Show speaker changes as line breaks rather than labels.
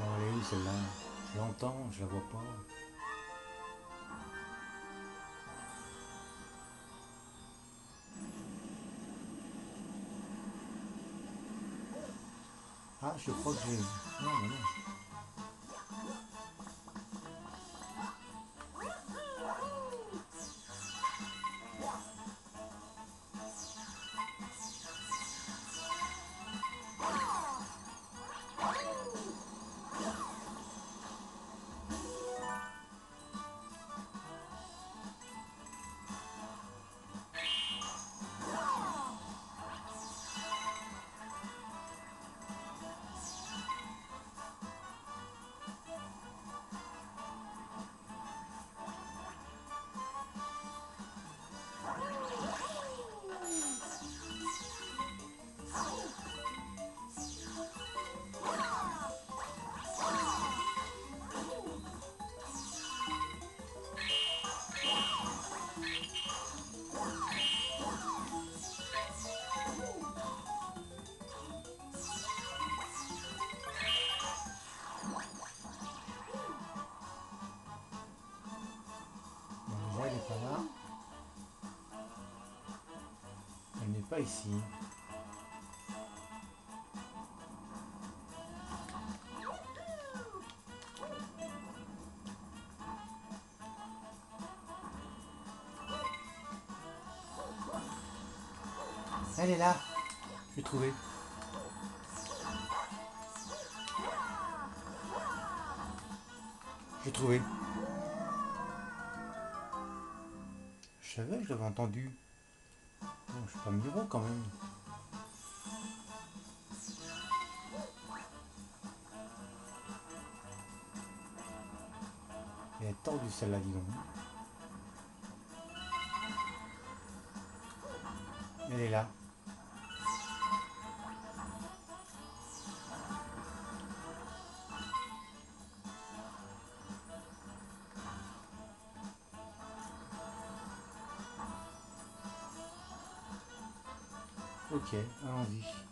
Bon, elle est où celle-là? Je l'entends, je la vois pas. Ah, je crois que j'ai... Non, mais non. Bon, déjà, elle n'est pas là. Elle n'est pas ici. Elle est là. Je l'ai trouvée. Je l'ai trouvée. Je savais que je l'avais entendu. Bon, je suis pas Miro quand même. Elle est tordue celle-là, dis donc. Elle est là. Ok, allons-y.